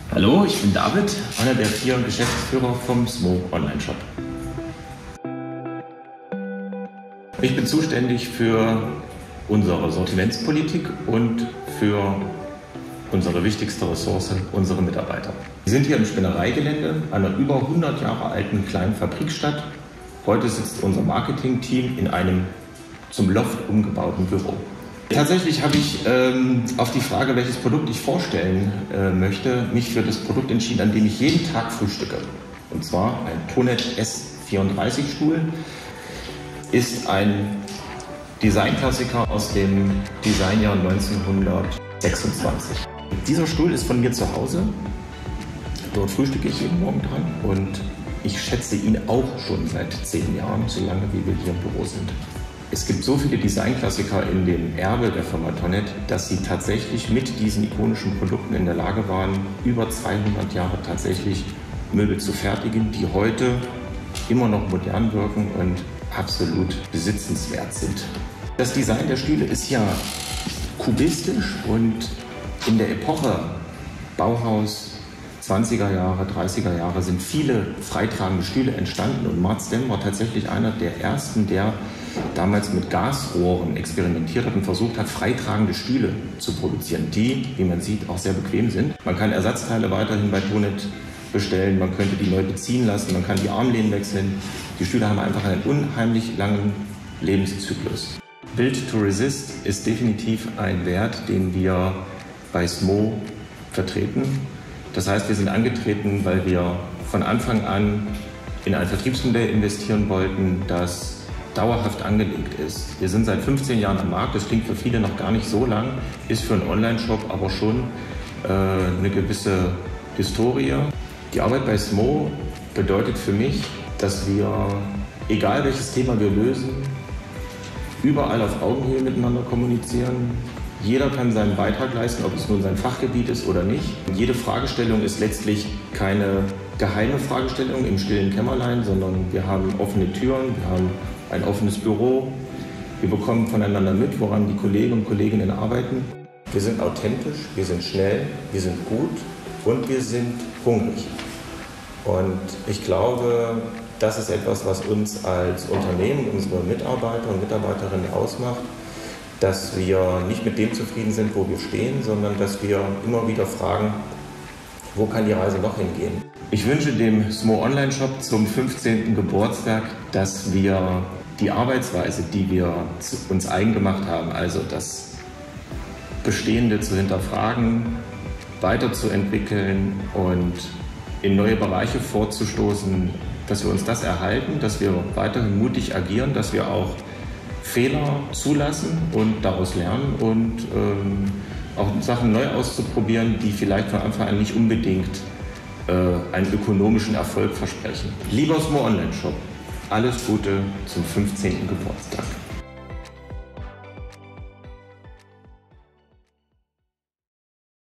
Hallo, ich bin David, einer der 4 Geschäftsführer vom Smo Online Shop. Ich bin zuständig für unsere Sortimentspolitik und für unsere wichtigste Ressource, unsere Mitarbeiter. Wir sind hier im Spinnereigelände einer über 100 Jahre alten kleinen Fabrikstadt. Heute sitzt unser Marketingteam in einem zum Loft umgebauten Büro. Tatsächlich habe ich auf die Frage, welches Produkt ich vorstellen möchte, mich für das Produkt entschieden, an dem ich jeden Tag frühstücke. Und zwar ein Tonet S34 Stuhl. Ist ein Designklassiker aus dem Designjahr 1926. Dieser Stuhl ist von mir zu Hause. Dort frühstücke ich jeden Morgen dran und ich schätze ihn auch schon seit 10 Jahren, so lange wie wir hier im Büro sind. Es gibt so viele Designklassiker in dem Erbe der Firma Tonet, dass sie tatsächlich mit diesen ikonischen Produkten in der Lage waren, über 200 Jahre tatsächlich Möbel zu fertigen, die heute immer noch modern wirken und absolut besitzenswert sind. Das Design der Stühle ist ja kubistisch und in der Epoche Bauhaus, 20er Jahre, 30er Jahre sind viele freitragende Stühle entstanden und Mart Stem war tatsächlich einer der ersten, der damals mit Gasrohren experimentiert hat und versucht hat, freitragende Stühle zu produzieren, die, wie man sieht, auch sehr bequem sind. Man kann Ersatzteile weiterhin bei Tonet bestellen, man könnte die neu beziehen lassen, man kann die Armlehnen wechseln. Die Stühle haben einfach einen unheimlich langen Lebenszyklus. Build to Resist ist definitiv ein Wert, den wir bei Smo vertreten. Das heißt, wir sind angetreten, weil wir von Anfang an in ein Vertriebsmodell investieren wollten, das dauerhaft angelegt ist. Wir sind seit 15 Jahren am Markt, das klingt für viele noch gar nicht so lang, ist für einen Online-Shop aber schon eine gewisse Historie. Die Arbeit bei Smo bedeutet für mich, dass wir, egal welches Thema wir lösen, überall auf Augenhöhe miteinander kommunizieren. Jeder kann seinen Beitrag leisten, ob es nun sein Fachgebiet ist oder nicht. Jede Fragestellung ist letztlich keine geheime Fragestellung im stillen Kämmerlein, sondern wir haben offene Türen, wir haben ein offenes Büro. Wir bekommen voneinander mit, woran die Kollegen und Kolleginnen arbeiten. Wir sind authentisch, wir sind schnell, wir sind gut und wir sind hungrig. Und ich glaube, das ist etwas, was uns als Unternehmen, unsere Mitarbeiter und Mitarbeiterinnen ausmacht, dass wir nicht mit dem zufrieden sind, wo wir stehen, sondern dass wir immer wieder fragen, wo kann die Reise noch hingehen? Ich wünsche dem Smo Online Shop zum 15. Geburtstag, dass wir die Arbeitsweise, die wir uns eigen gemacht haben, also das Bestehende zu hinterfragen, weiterzuentwickeln und in neue Bereiche vorzustoßen, dass wir uns das erhalten, dass wir weiterhin mutig agieren, dass wir auch Fehler zulassen und daraus lernen und auch Sachen neu auszuprobieren, die vielleicht von Anfang an nicht unbedingt einen ökonomischen Erfolg versprechen. Lieber Smo Online Shop, alles Gute zum 15. Geburtstag.